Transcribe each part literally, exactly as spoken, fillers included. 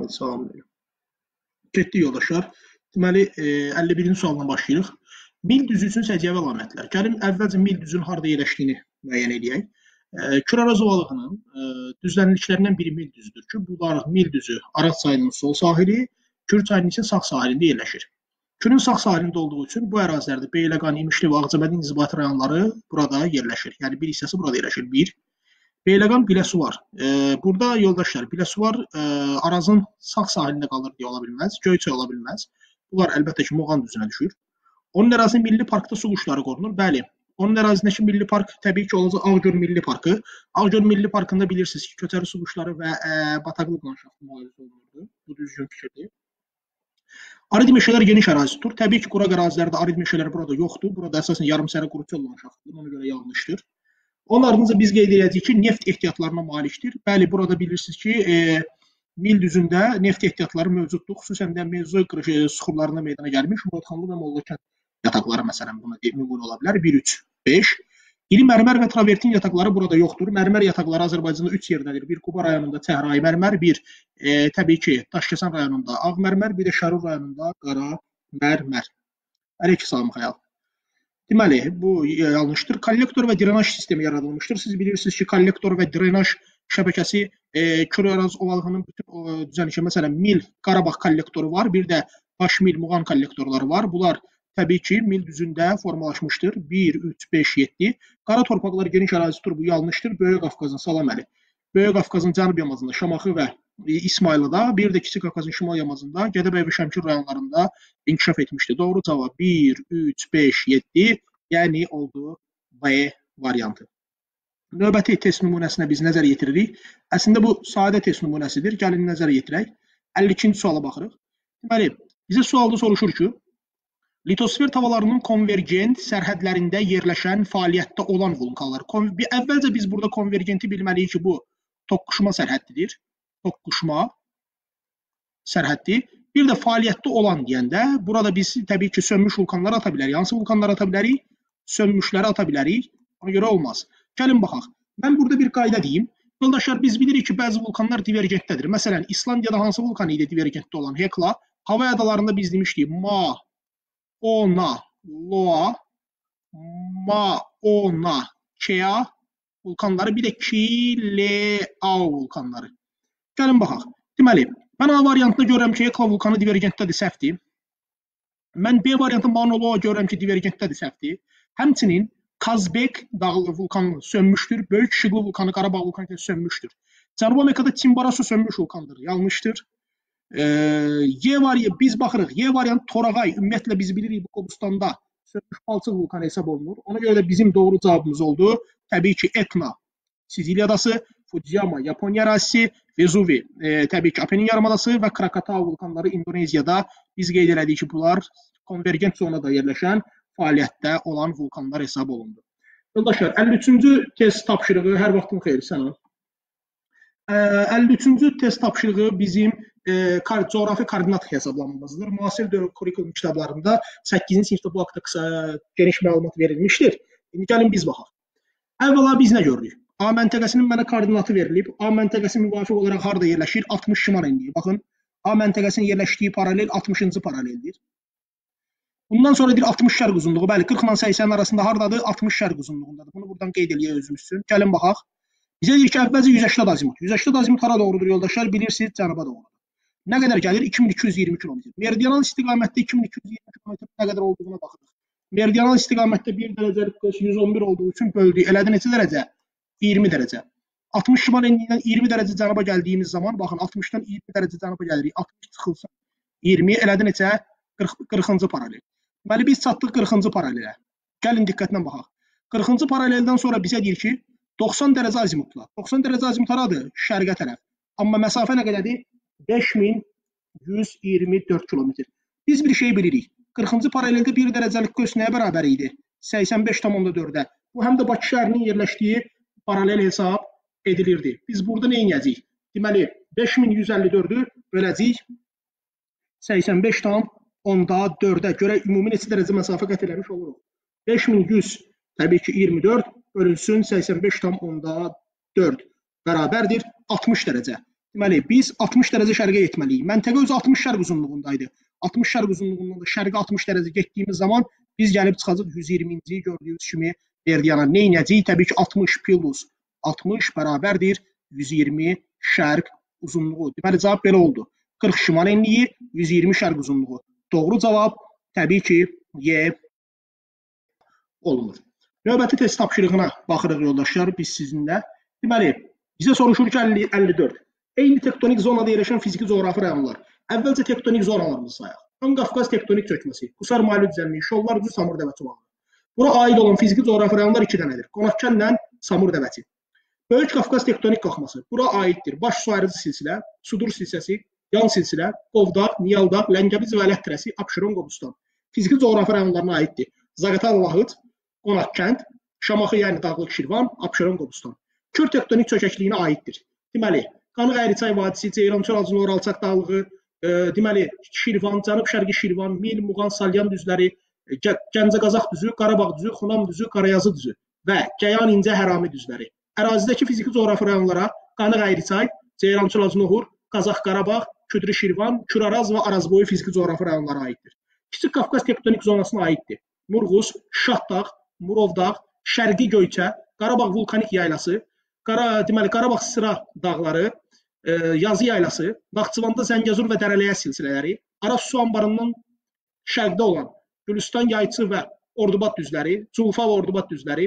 Salam. Getdik yoldaşlar. Deməli, e, əlli birinci sualdan başlayırıq. Mil düzü üçün səciyyəvi əlamətlər. Gəlin əvvəlcə mil düzünün harda yerləşdiyini müəyyən edək. E, Küraraz ovalığının e, düzlənliklərindən biri mil düzüdür ki, bunlar mil düzü Araz çayının sol sahili, Kür çayının isə sağ sahilində yerləşir. Kürün sağ sahilində olduğu üçün bu ərazilərdə Beyləqan, İmişli və Ağcabədi inzibati rayonları burada yerləşir. Yəni bir hissəsi burada yerləşir. Bir. Beyləqan Biləsuvar. E, burada yoldaşlar Biləsuvar e, Arazın sağ sahilində qalır deyə ola bilməz. Göyçay ola bilməz. Bunlar əlbəttə ki, Muğan düzünə düşür. Onun ərazisində Milli Parkda su quşları qorunur. Bəli. Onun ərazisindəki Milli Park təbii ki, olacaq Ağgöl Milli Parkı. Ağgöl Milli Parkında bilirsiniz ki, köçəri su quşları və e, bataqlıq landşaftı müalicəsi olunurdu. Bu düzgün fikirdir. Arid meşələr geniş ərazi tutur. Təbii ki, quraq ərazilərdə arid meşələr burada yoxdur. Burada əsasən yarımsərə quruçol landşaftıdır. Ona görə yanlışdır. Onun ardınca biz qeyd edəcəyik ki, neft ehtiyatlarına malikdir. Bəli, burada bilirsiniz ki, e, mil düzündə neft ehtiyatları mövcuddur. Xüsusən də Mezozoik süxurlarında meydana gəlmiş Muradxanlı və Mollakənd yataqları məsələn buna nümunə ola bilər. bir, üç, beş. İri mərmər və travertin yataqları burada yoxdur. Mərmər yataqları Azərbaycanda üç yerdədir. Bir Quba rayonunda Çəhrayı mərmər, bir e, təbii ki, Daşkəsən rayonunda Ağ mərmər, bir də Şərur rayonunda Qara mərmər. Əleyhissalam xəyal. Deməli, bu yanlışdır. Kollektor və drenaj sistemi yaradılmışdır. Siz bilirsiniz ki, kollektor və drenaj şəbəkəsi e, Küraraz ovalığının bütün düzənişi, məsələn, Mil Qarabağ kollektoru var, bir də Baş Mil Muğan kollektorları var. Bunlar təbii ki, mil düzündə formalaşmışdır. bir, üç, beş, yeddi. Qara torpaqlar geniş ərazi tutur, bu yanlışdır. Böyük Qafqazın Salaməli, Böyük Qafqazın cənub yamacında Şamaxı və İsmayılıda, bir də Kiçik Qafqazın şimal yamacında Gədəbəy və Şəmkir rayonlarında inkişaf etmişdir. Doğru cavab bir, üç, beş, yeddi, yəni oldu B variantı. Növbəti test nümunəsinə biz nəzər yetiririk. Əslində bu sadə test nümunəsidir. Gəlin nəzər yetirək. əlli ikinci suala baxırıq. Deməli, bizə sualda soruşur ki, litosfer tavalarının konvergent sərhədlərində yerləşən fəaliyyətdə olan vulkanlar. Əvvəlcə biz burada konvergenti bilməliyik ki, bu toqquşma sərhəddidir. Toqquşma sərhəddi. Bir də fəaliyyətdə olan deyəndə, burada biz təbii ki, sönmüş vulkanları ata bilərik. Hansı vulkanları ata bilərik? Sönmüşləri ata bilərik. Ona görə olmaz. Gəlin baxaq. Mən burada bir qayda deyim. Yoldaşlar, biz bilirik ki, bəzi vulkanlar divergentdədir. Məsələn, İslandiyada hansı vulkan idi divergentdə olan? Hekla. Hava adalarında biz demişdik Ma, Ona, Loa, Ma, Ona, Kea vulkanları, bir də Ki-Le-Ao vulkanları. Gəlin baxaq. Deməli, mən A variantında görürəm ki, Hekla vulkanı divergentdədir, səhvdir. Mən B variantında Mauna Loa görürəm ki, divergentdədir, səhvdir. Həmçinin Kazbek dağlı vulkanı sönmüşdür. Böyük İşıqlı vulkanı, Qarabağ vulkanı sönmüşdür. Cənubi Amerikada Timbarasu sönmüş vulkandır. Yanlışdır. Ee, Y variantı biz baxırıq. Y variantı Torağay. Ümumiyyətlə biz bilirik bu Qobustanda sönmüş palçıq vulkanı hesab olunur. Ona görə də bizim doğru cavabımız oldu. Təbii ki, Etna Siciliya adası, Fujiyama Yaponiya ərazisi, Vezuvi e, təbii ki, Apenin yarımadası və Krakatau vulkanları İndoneziyada biz qeyd elədik ki, bunlar konvergent zonada yerləşən fəaliyyətdə olan vulkanlar hesab olundu. Yoldaşlar, əlli üçüncü test tapşırığı, hər vaxtın xeyri sənə. əlli üçüncü test tapşırığı bizim e, coğrafi koordinat hesablanmamızdır. Müasir dövrü kurikulum kitablarında səkkizinci sinifdə bu haqda qısa geniş məlumat verilmişdir. İndi gəlin biz baxaq. Əvvəla biz nə görürük? A məntəqəsinin mənə koordinatı verilib. A məntəqəsi müvafiq olaraq harada yerləşir? altmış şimal enliyi. Baxın, A məntəqəsinin yerləşdiyi paralel altmışıncı paraleldir. Bundan sonra deyir altmış şərq uzunluğu. Bəli, qırx ilə səksən arasında hardadır? altmış şərq uzunluğundadır. Bunu buradan qeyd eləyək özümüz üçün. Gəlin baxaq. Bizə deyir ki, əvvəlcə yüz səksən azimut. yüz səksən azimut hara doğrudur yoldaşlar? Bilirsiniz, cənuba doğrudur. Nə qədər gəlir? iki min iki yüz iyirmi kilometr. Meridional istiqamətdə iki min iki yüz iyirmi kilometr nə qədər olduğuna baxırıq. Meridional istiqamətdə bir dərəcəlik yüz on bir olduğu üçün böldük. Elədi neçə dərəcə? iyirmi dərəcə. altmış şimal enliyindən iyirmi dərəcə cənuba gəldiyimiz zaman, baxın, altmışdan iyirmi dərəcə cənuba gəlirik. altmış çıxılsa iyirmi, elədi neçə? qırxıncı paralel. Deməli, biz çatdıq qırxıncı paralelə. Gəlin diqqətlə baxaq. qırxıncı paraleldən sonra bizə deyir ki, doxsan dərəcə azimutla. doxsan dərəcə azimut haradır? Şərqə tərəf. Amma məsafə nə qədərdir? beş min yüz iyirmi dörd kilometr. Biz bir şey bilirik. qırxıncı paraleldə bir dərəcəlik qös nəyə bərabər idi? səksən beş tam onda dördə. Bu həm də Bakı şəhərinin yerləşdiyi paralel hesab edilirdi. Biz burada nə edəcəyik? Deməli, beş min yüz əlli dördü böləcəyik səksən beş tam onda dördə görə ümumi neçə dərəcə məsafə qət eləmiş oluruq. beş min yüz təbii ki iyirmi dörd bölünsün səksən beş tam onda dörd bərabərdir altmış dərəcə. Deməli, biz altmış dərəcə şərqə getməliyik. Məntəqə özü altmış şərq uzunluğundaydı. altmış şərq uzunluğundan da şərqə altmış dərəcə getdiyimiz zaman biz gəlib çıxacaq yüz iyirminci gördüyünüz kimi meridyana. Nə edəcəyik? Təbii ki, altmış plus altmış bərabərdir yüz iyirmi şərq uzunluğu. Deməli, cavab belə oldu. qırx şimal enliyi, yüz iyirmi şərq uzunluğu. Doğru cavab təbii ki, Y olunur. Növbəti test tapşırığına baxırıq yoldaşlar biz sizinlə. Deməli, bizə soruşur ki, əlli dörd. Eyni tektonik zonada yerləşən fiziki coğrafi rayonlar. Əvvəlcə tektonik zonalarımızı sayaq. Ön Qafqaz tektonik çökməsi, Qusar Maili düzənliyi, Şollar düzü, Samur dəvəçi ovalı. Bura aid olan fiziki coğrafi rayonlar iki dənədir. Qonaqkənlə Samur dəvəçi. Böyük Qafqaz tektonik qalxması. Bura aiddir. Baş su ayrıcı silsilə, Sudur silsiləsi, yan silsilə, Qovdaq, Niyaldaq, Ləngəbiz və Ələt-Tərəsi, Abşeron, Qobustan. Fiziki coğrafi rayonlarına aiddir. Zaqatala, Lahıc, Qonaqkənd, Şamaxı, yəni Dağlıq, Şirvan, Abşeron, Qobustan. Kür tektonik çökəkliyinə aiddir. Deməli, Qanıq-Əyriçay vadisi, Ceyran-Çoracın, Oralçaq dağlığı, e, deməli, Şirvan, Cənub-Şərqi Şirvan, Mil, Muğan, Salyan düzləri, e, Gəncə-Qazaq düzü, Qarabağ düzü, Xunam düzü, Qarayazı düzü və Gəyan, İncə, Hərami düzləri. Ərazidəki fiziki coğrafi rayonlara Qanıq-Əyriçay, Ceyran-Çoracın, Qazax, Qarabağ, Küdrü, Şirvan, Küraraz və Arazboyu fiziki coğrafi rayonlara aiddir. Kiçik Qafqaz tektonik zonasına aiddir. Murğuz, Şahdağ, Murovdağ, Şərqi Göyçə, Qarabağ vulkanik yaylası, Qara, deməli, Qarabağ sıra dağları, e, Yazı yaylası, Naxçıvanda Zəngəzur və Dərələyə silsilələri, Araz su anbarından şərqdə olan Gülüstan, Yayçı və Ordubad düzləri, Culfa və Ordubad düzləri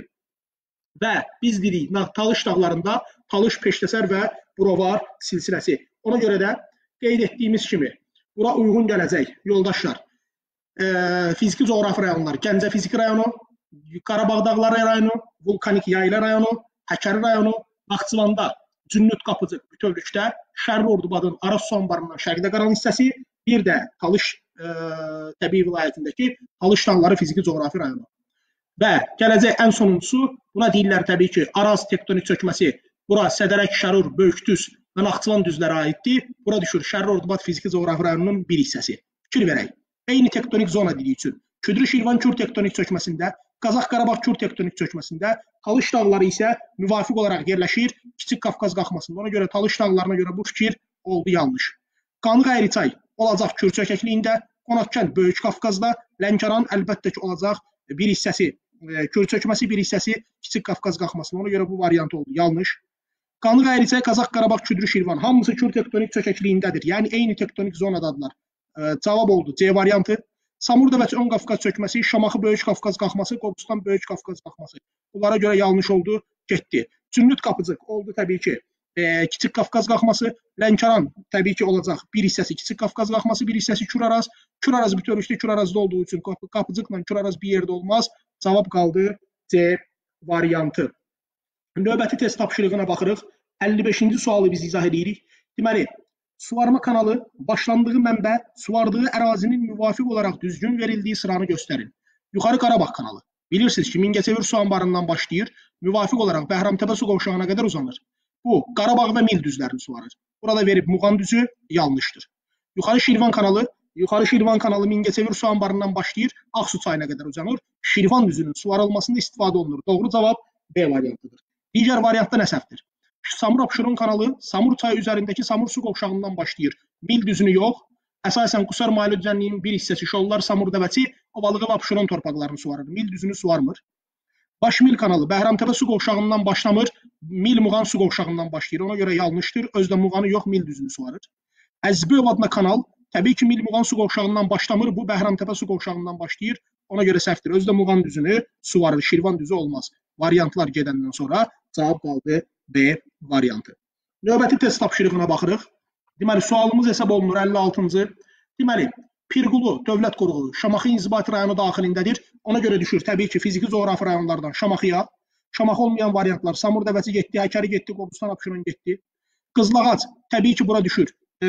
və biz dedik Talış dağlarında Talış, Peştəsər və Burovar silsiləsi. Ona görə də qeyd etdiyimiz kimi bura uyğun gələcək yoldaşlar. E, fiziki coğrafi rayonlar, Gəncə fiziki rayonu, Qarabağ dağları rayonu, vulkanik yayla rayonu, Həkəri rayonu, Naxçıvanda Cünnüt Qapıcıq bütövlükdə, Şərli Ordubadın Araz su anbarından şərqdə qalan hissəsi, bir də Talış e, təbii vilayətindəki Talış dağları fiziki coğrafi rayonu. Və gələcək ən sonuncusu, buna deyirlər təbii ki, Araz tektonik çökməsi, bura Sədərək, Şərur, Böyükdüz və Naxçıvan düzləri aiddir. Bura düşür Şərli Ordubad fiziki coğrafi rayonunun bir hissəsi. Fikir verək. Eyni tektonik zona dediyi üçün Küdrü Şirvan Kür tektonik çökməsində, Qazax Qarabağ Kür tektonik çökməsində, Talış dağları isə müvafiq olaraq yerləşir Kiçik Qafqaz qalxmasında. Ona görə Talış dağlarına görə bu fikir oldu yanlış. Qanıq-Əyriçay olacaq Kür çökəkliyində, Qonaqkənd Böyük Qafqazda, Lənkəran əlbəttə ki olacaq bir hissəsi, Kür çökməsi bir hissəsi Kiçik Qafqaz qalxmasında. Ona görə bu variant oldu yanlış. Qanıq-Əyriçay, Qazax Qarabağ, Küdrü Şirvan hamısı Kür tektonik çökəkliyindədir. Yəni eyni tektonik zonadadırlar. Cavab oldu C variantı. Samur dəvəçi Ön Qafqaz çökməsi, Şamaxı Böyük Qafqaz qalxması, Qobustan Böyük Qafqaz qalxması. Bunlara görə yanlış oldu, getdi. Cünnüt Qapıcıq oldu təbii ki e, Kiçik Qafqaz qalxması, Lənkəran təbii ki olacaq bir hissəsi Kiçik Qafqaz qalxması, bir hissəsi Küraraz. Küraraz bütövlükdə Kürarazda olduğu üçün Qapıcıqla Küraraz bir yerdə olmaz. Cavab qaldı C variantı. Növbəti test tapşırığına baxırıq. əlli beşinci sualı biz izah edirik. Deməli, suvarma kanalı başlandığı mənbə, suvardığı ərazinin müvafiq olaraq düzgün verildiyi sıranı göstərin. Yuxarı Qarabağ kanalı. Bilirsiniz ki, Mingəçevir su anbarından başlayır, müvafiq olaraq Bəhramtəpə su qovşağına qədər uzanır. Bu, Qarabağ və Mil düzlərini suvarır. Burada verib Muğan düzü yanlışdır. Yuxarı Şirvan kanalı, Yuxarı Şirvan kanalı Mingəçevir su anbarından başlayır, Ağsu çayına qədər uzanır. Şirvan düzünün suvarılmasında istifadə olunur. Doğru cavab B variantıdır. Digər variantda nə səhvdir? Samur-Abşeron kanalı Samur çayı üzərindəki Samur su qovşağından başlayır. Mil düzünü yox, əsasən Qusar Maili düzənliyinin bir hissəsi Şollar, Samur dəvəçi, Ovalığı və Abşeron torpaqlarını suvarır. Mil düzünü suvarmır. Baş-Mil kanalı Bəhramtəpə su qovşağından başlamır, Mil-Muğan su qovşağından başlayır. Ona görə yanlışdır. Özdə Muğanı yox, Mil düzünü suvarır. Əzböv adına kanal təbii ki Mil-Muğan su qovşağından başlamır, bu Bəhramtəpə su qovşağından başlayır. Ona görə səhvdir. Özdə Muğan düzünü suvarır. Şirvan düzü olmaz. Variantlar gedəndən sonra cavab qaldı B variantı. Növbəti test tapşırığına baxırıq. Deməli, sualımız hesab olunur əlli altıncı. Deməli, Pirqulu dövlət qoruğu Şamaxı İnzibati rayonu daxilindədir. Ona görə düşür təbii ki fiziki coğrafi rayonlardan Şamaxıya. Şamaxı olmayan variantlar Samur dəvəçi getdi, Həkəri getdi, Qobustan, Abşeron getdi. Qızılağac təbii ki bura düşür. E,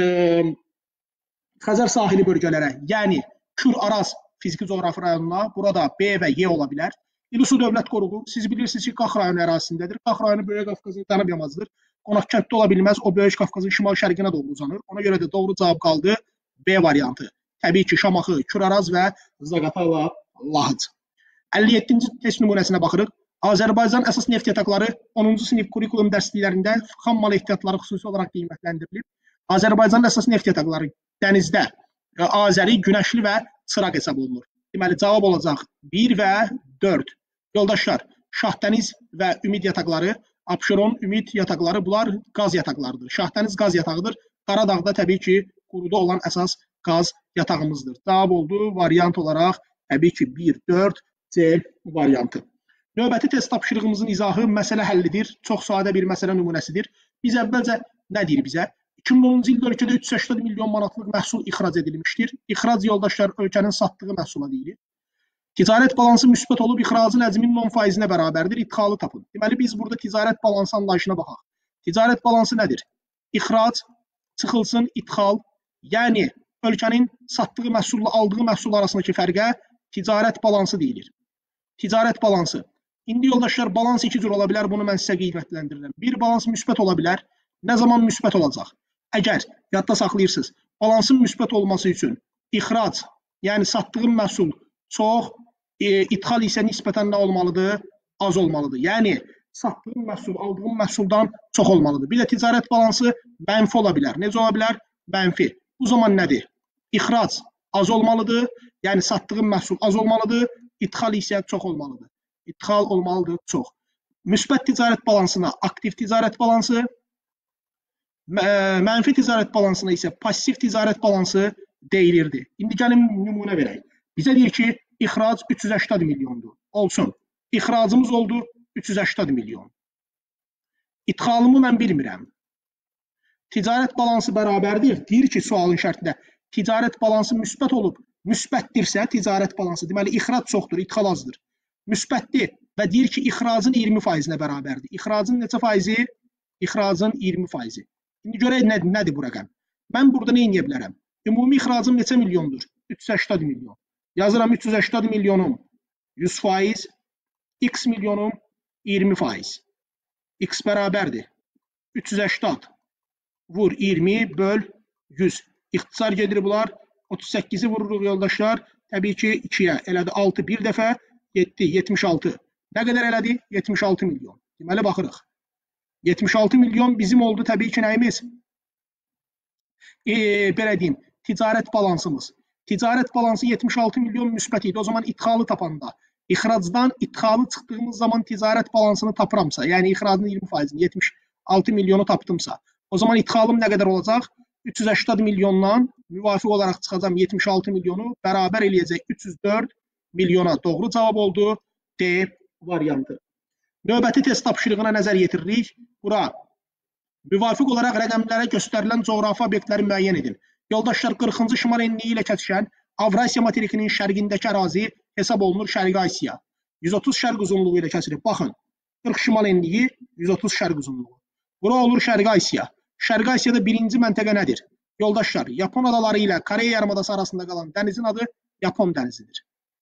Xəzər sahili bölgələrə, yəni Kür Araz fiziki coğrafi rayonuna, burada B və Y ola bilər. İlisu dövlət qoruğu, siz bilirsiniz ki, Qax rayonu ərazisindədir. Qax rayonu Böyük Qafqazın tanıb yamazdır. Qonaqkənddə ola bilməz, o Böyük Qafqazın şimal-şərqinə doğru uzanır. Ona görə də doğru cavab qaldı B variantı. Təbii ki, Şamaxı, Küraraz və Zaqatala, Lahıc. əlli yeddinci test nümunəsinə baxırıq. Azərbaycan əsas neft yataqları onuncu sinif kurikulum dərsliklərində xam mal ehtiyatları xüsusi olaraq qiymətləndirilib. Azərbaycanın əsas neft yataqları dənizdə Azəri, Günəşli və Çıraq hesab olunur. Deməli, cavab olacaq bir və dörd. Yoldaşlar, Şahdəniz və Ümid yataqları, Abşeron, Ümid yataqları bunlar qaz yataqlarıdır. Şahdəniz qaz yatağıdır. Qaradağda təbii ki, quruda olan əsas qaz yatağımızdır. Cavab oldu variant olaraq təbii ki bir, dörd, C variantı. Növbəti test tapşırığımızın izahı məsələ həllidir. Çox sadə bir məsələ nümunəsidir. Biz əvvəlcə nə deyir bizə? iki min onuncu ildə ölkədə üç yüz səksən milyon manatlıq məhsul ixrac edilmişdir. İxrac yoldaşlar ölkənin satdığı məhsula deyilir. Ticarət balansı müsbət olub, ixracın həcminin on faizinə bərabərdir. İdxalı tapın. Deməli, biz burada ticarət balansı anlayışına baxaq. Ticarət balansı nədir? İxrac, çıxılsın, idxal, yəni ölkənin satdığı məhsulla aldığı məhsul arasındakı fərqə ticarət balansı deyilir. Ticarət balansı. İndi yoldaşlar, balans iki cür ola bilər. Bunu mən sizə qiymətləndirirəm. Bir, balans müsbət ola bilər. Nə zaman müsbət olacaq? Əgər yadda saxlayırsınız, balansın müsbət olması üçün ixrac, yəni satdığım məhsul çox, e, idxal isə nisbətən nə olmalıdır? Az olmalıdır. Yəni satdığım məhsul aldığım məhsuldan çox olmalıdır. Bir də ticarət balansı mənfi ola bilər. Necə ola bilər? Mənfi. Bu zaman nədir? İxrac az olmalıdır, yəni satdığım məhsul az olmalıdır, idxal isə çox olmalıdır. İdxal olmalıdır çox. Müsbət ticarət balansına aktiv ticarət balansı, mənfi ticarət balansına isə pasiv ticarət balansı deyilirdi. İndi gəlin nümunə verək. Bizə deyir ki, ixrac üç yüz səksən milyondur. Olsun. İxracımız oldu üç yüz səksən milyon. İdxalımı mən bilmirəm. Ticarət balansı bərabərdir. Deyir ki, sualın şərtində ticarət balansı müsbət olub, müsbətdirsə ticarət balansı, deməli, ixrac çoxdur, idxal azdır. Müsbətdir və deyir ki, ixracın iyirmi faizinə bərabərdir. İxracın neçə faizi? İxracın iyirmi faizi. İndi görək nədir, nədir bu rəqəm? Mən burada nə edə bilərəm? Ümumi ixracım neçə milyondur? üç yüz səksən milyon. Yazıram üç yüz səksən milyonum yüz faiz, x milyonum iyirmi faiz. X bərabərdir. üç yüz səksən vur iyirmi böl yüz. İxtisar gedir bunlar. otuz səkkizi vururuq yoldaşlar. Təbii ki, ikiyə elədi altı bir dəfə. yeddi, yetmiş altı. Nə qədər elədi? yetmiş altı milyon. Deməli, baxırıq. yetmiş altı milyon bizim oldu təbii ki, nəyimiz? E, belə deyim, ticarət balansımız. Ticarət balansı yetmiş altı milyon müsbət idi. O zaman idxalı tapanda, ixracdan idxalı çıxdığımız zaman ticarət balansını tapıramsa, yəni ixracın iyirmi faizini, yetmiş altı milyonu tapdımsa, o zaman idxalım nə qədər olacaq? üç yüz səksən milyondan müvafiq olaraq çıxacam yetmiş altı milyonu, bərabər eləyəcək üç yüz dörd milyona. Doğru cavab oldu D variantı. Növbəti test tapşırığına nəzər yetiririk. Bura müvafiq olaraq rəqəmlərə göstərilən coğrafi obyektləri müəyyən edin. Yoldaşlar, qırxıncı şimal enliyi ilə kəsişən Avrasiya materikinin şərqindəki ərazi hesab olunur Şərqi Asiya. yüz otuz şərq uzunluğu ilə kəsilir. Baxın, qırx şimal enliyi, yüz otuz şərq uzunluğu. Bura olur Şərqi Asiya. Şərqi Asiyada birinci məntəqə nədir? Yoldaşlar, Yapon adaları ilə Koreya yarımadası arasında qalan dənizin adı Yapon dənizidir.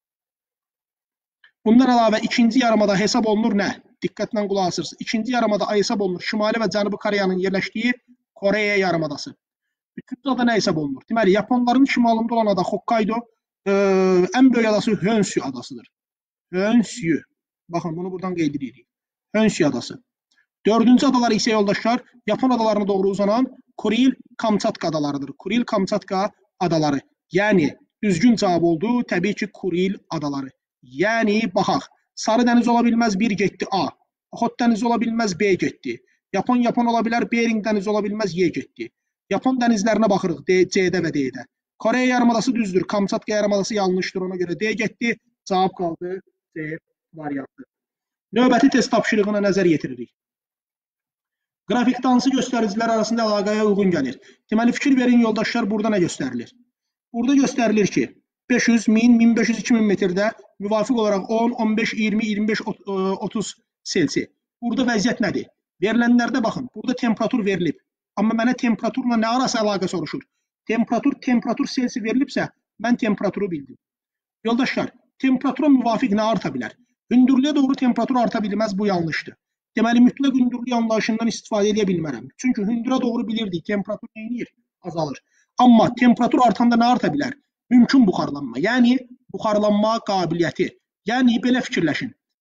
Bundan əlavə ikinci yarımada hesab olunur nə? Diqqətlə qulaq asırsınız. İkinci yarımada hesab olunur Şimali və Cənubi Koreyanın yerləşdiyi Koreya yarımadası. Üçüncü ada nə hesab olunur? Deməli, Yaponların şimalında olan ada Hokkaido, e, ən böyük adası Honshu adasıdır. Honshu. Baxın, bunu buradan qeyd edirik. Honshu adası. Dördüncü adalar isə yoldaşlar, Yapon adalarına doğru uzanan Kuril Kamçatka adalarıdır. Kuril Kamçatka adaları. Yəni, düzgün cavab oldu, təbii ki, Kuril adaları. Yəni, baxaq, Sarı dəniz ola bilməz, bir getdi A. Oxot dənizi ola bilməz, B getdi. Yapon, Yapon ola bilər, Bering dənizi ola bilməz, Y getdi. Yapon dənizlərinə baxırıq, C-də və D-də. Koreya yarımadası düzdür, Kamçatka yarımadası yanlışdır, ona görə D getdi. Cavab qaldı C variantı. Növbəti test tapşırığına nəzər yetiririk. Qrafikdə hansı göstəricilər arasında əlaqəyə uyğun gəlir? Deməli, fikir verin yoldaşlar, burada nə göstərilir? Burada göstərilir ki, beş yüz, min, min beş yüz, iki min metrdə müvafiq olaraq on, on beş, iyirmi, iyirmi beş, otuz selsi. Burada vəziyyət nədir? Verilənlərdə baxın, burada temperatur verilib. Amma mənə temperaturla nə arası əlaqə soruşur? Temperatur, temperatur selsi verilibsə, mən temperaturu bildim. Yoldaşlar, temperatura müvafiq nə arta bilər? Hündürlüyə doğru temperatur arta bilməz, bu yanlışdır. Deməli, mütləq hündürlük anlayışından istifadə edə bilmərəm. Çünki hündürə doğru bilirdik, temperatur neyinir? Azalır. Amma temperatur artanda nə arta bilər? Mümkün buxarlanma, yəni buxarlanma qabiliyyəti. Yəni, belə fikirləşin.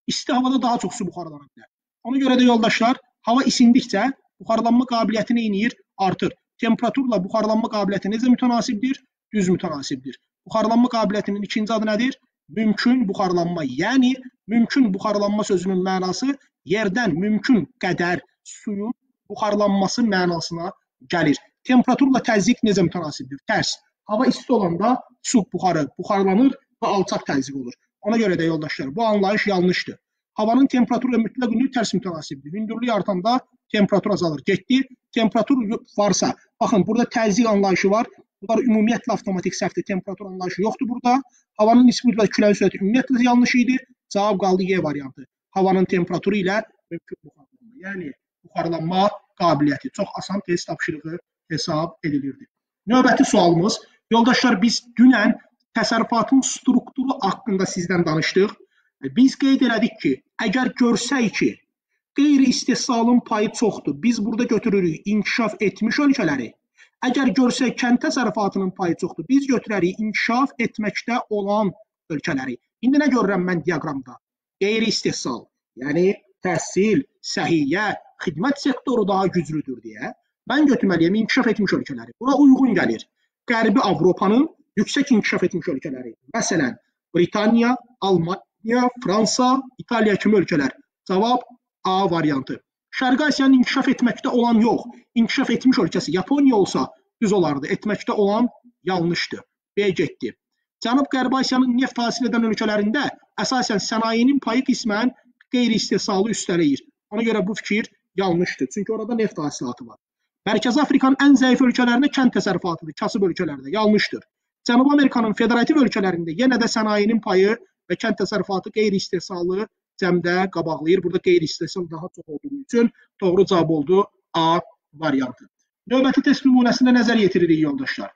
İsti havada daha çox su buxarlana bilər. Ona görə də yoldaşlar, hava isindikcə buxarlanma qabiliyyəti nə edir? Artır. Temperaturla buxarlanma qabiliyyəti necə mütənasibdir? Düz mütənasibdir. Buxarlanma qabiliyyətinin ikinci adı nədir? Mümkün buxarlanma. Yəni, mümkün buxarlanma sözünün mənası yerdən mümkün qədər suyun buxarlanması mənasına gəlir. Temperaturla təzyiq necə mütənasibdir? Tərs. Hava isti olanda su buxarı buxarlanır və alçaq təzyiq olur. Ona görə də yoldaşlar, bu anlayış yanlışdır. Havanın temperaturu ilə mütləq ünlü tərs mütənasibdir. Hündürlük artanda temperatur azalır. Getdi, temperatur varsa, baxın, burada təzyiq anlayışı var. Bunlar ümumiyyətlə avtomatik səhvdir. Temperatur anlayışı yoxdur burada. Havanın nisbi və küləyin sürəti ümumiyyətlə yanlış idi. Cavab qaldı Y variantı. Havanın temperaturu ilə mümkün buxarlanma. Yəni, buxarlanma qabiliyyəti. Çox asan test tapşırığı hesab edilirdi. Növbəti sualımız. Yoldaşlar, biz dünən təsərrüfatın strukturu haqqında sizdən danışdıq. Biz qeyd elədik ki, əgər görsək ki, qeyri-istehsalın payı çoxdur, biz burada götürürük inkişaf etmiş ölkələri. Əgər görsək kənd təsərrüfatının payı çoxdur, biz götürərik inkişaf etməkdə olan ölkələri. İndi nə görürəm mən diaqramda? Qeyri-istehsal, yəni təhsil, səhiyyə, xidmət sektoru daha güclüdür deyə mən götürməliyəm inkişaf etmiş ölkələri. Buna uyğun gəlir. Qərbi Avropanın yüksək inkişaf etmiş ölkələri. Məsələn, Britaniya, Almaniya, Fransa, İtaliya kimi ölkələr. Cavab A variantı. Şərqi Asiyanın inkişaf etməkdə olan yox, inkişaf etmiş ölkəsi Yaponiya olsa düz olardı. Etməkdə olan yanlışdır. B getdi. Cənub-Qərbi Asiyanın neft hasil edən ölkələrində əsasən sənayenin payı qismən qeyri-istehsalı üstələyir. Ona görə bu fikir yanlışdır. Çünki orada neft hasilatı var. Mərkəzi Afrikanın ən zəif ölkələrində kənd təsərrüfatıdır, kasıb ölkələrdə. Yanlışdır. Cənubi Amerikanın federativ ölkələrində yenə də sənayenin payı və kənd təsərrüfatı qeyri-istehsalı cəmdə qabaqlayır. Burada qeyri-istehsal daha çox olduğu üçün doğru cavab oldu A variantı. Növbəti test nümunəsində nəzər yetiririk yoldaşlar.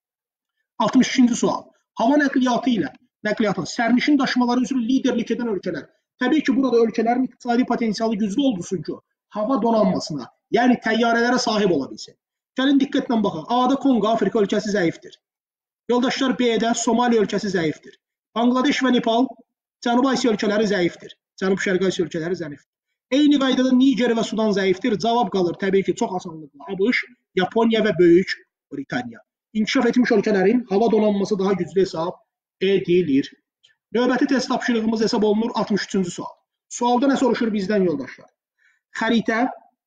altmış ikinci sual. Hava nəqliyyatı ilə nəqliyyatın sərnişin daşımaları üzrə liderlik edən ölkələr. Təbii ki, burada ölkələrin iqtisadi potensialı güclü oldusun ki, hava donanmasına, yəni təyyarələrə sahib ola bilsin. Gəlin diqqətlə baxın. A-da Kongo, Afrika ölkəsi zəifdir. Yoldaşlar, B-də Somali ölkəsi zəifdir. Bangladeş və Nepal, Cənubi Asiya ölkələri zəifdir. Cənub-Şərqi Asiya ölkələri zəifdir. Eyni qaydada Niger və Sudan zəifdir. Cavab qalır təbii ki, çox asanlıqla ABŞ, Yaponiya və Böyük Britaniya. İnkişaf etmiş ölkələrin hava donanması daha güclü hesab edilir. Növbəti test tapşırığımız hesab olunur altmış üçüncü sual. Sualda nə soruşur bizdən yoldaşlar? Xəritə,